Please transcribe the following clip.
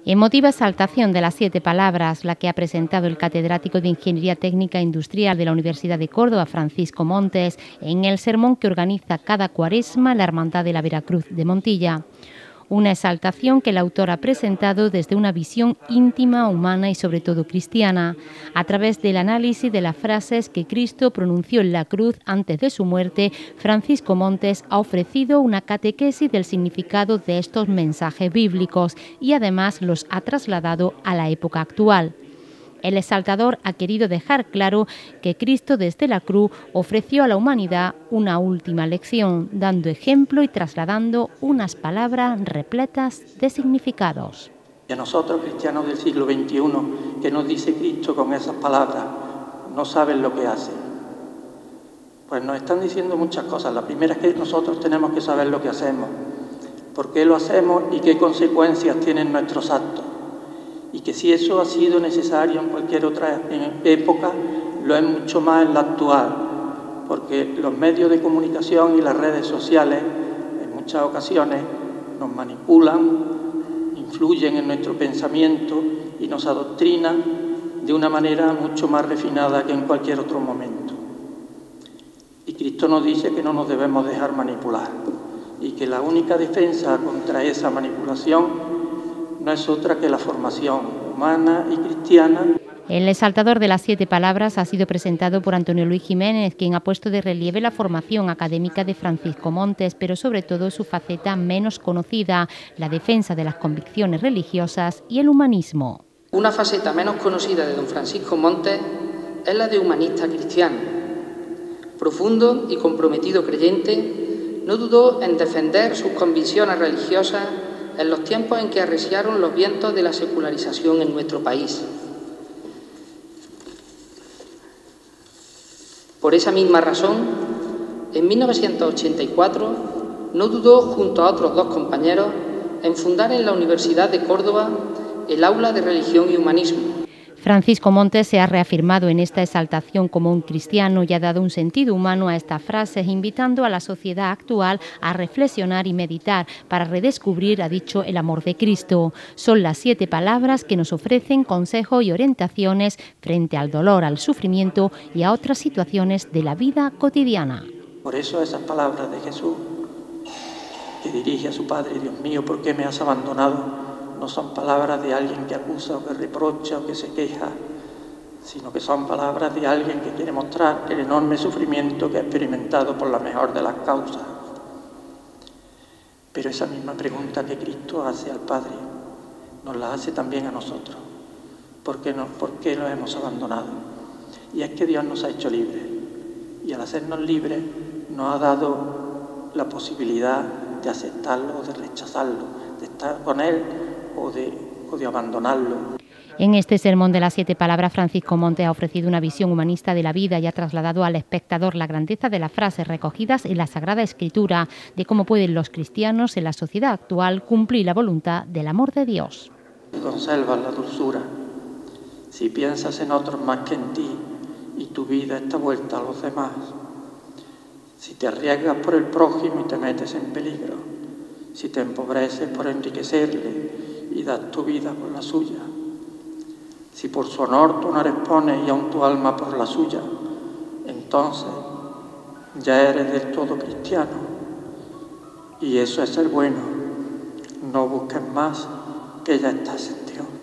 Emotiva exaltación de las 7 palabras, la que ha presentado el catedrático de Ingeniería Técnica e Industrial de la Universidad de Córdoba, Francisco Montes, en el sermón que organiza cada Cuaresma la Hermandad de la Veracruz de Montilla. Una exaltación que el autor ha presentado desde una visión íntima, humana y sobre todo cristiana, a través del análisis de las frases que Cristo pronunció en la cruz antes de su muerte. Francisco Montes ha ofrecido una catequesis del significado de estos mensajes bíblicos y además los ha trasladado a la época actual. El exaltador ha querido dejar claro que Cristo desde la cruz ofreció a la humanidad una última lección, dando ejemplo y trasladando unas palabras repletas de significados. Y a nosotros, cristianos del siglo XXI, que nos dice Cristo con esas palabras, no saben lo que hacen. Pues nos están diciendo muchas cosas. La primera es que nosotros tenemos que saber lo que hacemos, por qué lo hacemos y qué consecuencias tienen nuestros actos. Y que si eso ha sido necesario en cualquier otra época, lo es mucho más en la actual, porque los medios de comunicación y las redes sociales en muchas ocasiones nos manipulan, influyen en nuestro pensamiento y nos adoctrinan de una manera mucho más refinada que en cualquier otro momento. Y Cristo nos dice que no nos debemos dejar manipular y que la única defensa contra esa manipulación no es otra que la formación humana y cristiana. El exaltador de las 7 palabras ha sido presentado por Antonio Luis Jiménez, quien ha puesto de relieve la formación académica de Francisco Montes, pero sobre todo su faceta menos conocida, la defensa de las convicciones religiosas y el humanismo. Una faceta menos conocida de don Francisco Montes es la de humanista cristiano. Profundo y comprometido creyente, no dudó en defender sus convicciones religiosas en los tiempos en que arreciaron los vientos de la secularización en nuestro país. Por esa misma razón, en 1984 no dudó, junto a otros 2 compañeros, en fundar en la Universidad de Córdoba el Aula de Religión y Humanismo. Francisco Montes se ha reafirmado en esta exaltación como un cristiano y ha dado un sentido humano a estas frases, invitando a la sociedad actual a reflexionar y meditar para redescubrir, ha dicho, el amor de Cristo. Son las 7 palabras que nos ofrecen consejos y orientaciones frente al dolor, al sufrimiento y a otras situaciones de la vida cotidiana. Por eso esas palabras de Jesús, que dirige a su Padre: Dios mío, ¿por qué me has abandonado?, no son palabras de alguien que acusa o que reprocha o que se queja, sino que son palabras de alguien que quiere mostrar el enorme sufrimiento que ha experimentado por la mejor de las causas. Pero esa misma pregunta que Cristo hace al Padre, nos la hace también a nosotros. ¿Por qué lo hemos abandonado? Y es que Dios nos ha hecho libres, y al hacernos libres nos ha dado la posibilidad de aceptarlo o de rechazarlo, de estar con Él o de abandonarlo. En este sermón de las 7 palabras, Francisco Montes ha ofrecido una visión humanista de la vida y ha trasladado al espectador la grandeza de las frases recogidas en la Sagrada Escritura, de cómo pueden los cristianos en la sociedad actual cumplir la voluntad del amor de Dios. Si conservas la dulzura, si piensas en otros más que en ti y tu vida está vuelta a los demás, si te arriesgas por el prójimo y te metes en peligro, si te empobreces por enriquecerle y das tu vida por la suya, si por su honor tu honor expones y aun tu alma por la suya, entonces ya eres del todo cristiano. Y eso es ser bueno. No busques más, que ya estás en Dios.